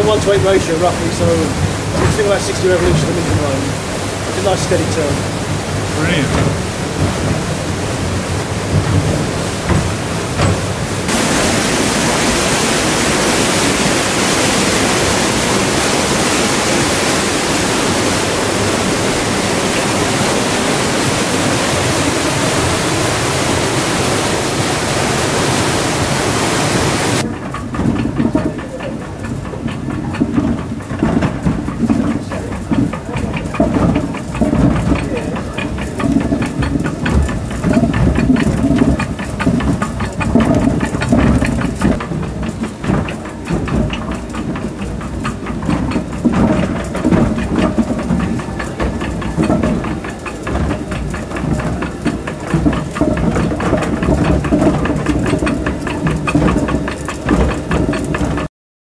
a 1 to 8 ratio roughly, so it's about 60 revolutions a minute at the moment. It's a nice steady turn. Brilliant.